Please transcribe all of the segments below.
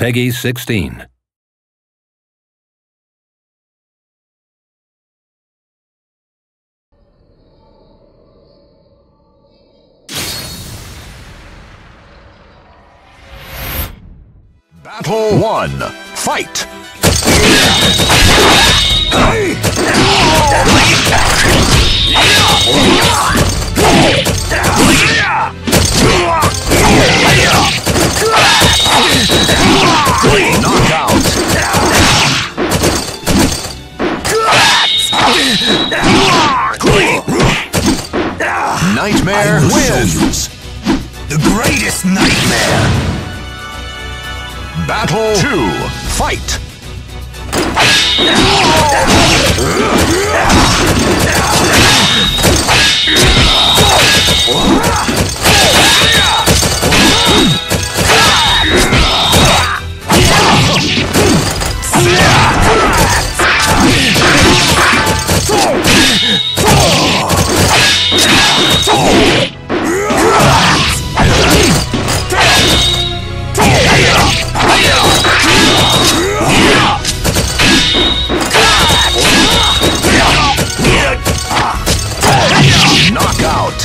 Peggy 16. Battle 1. Fight! Knockout! Nightmare wins! The greatest nightmare! Battle 2. Fight! Knockout!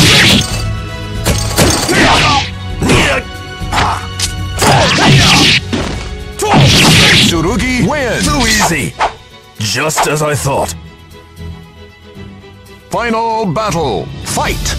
Mitsurugi wins! Too easy! Just as I thought. Final battle. Fight!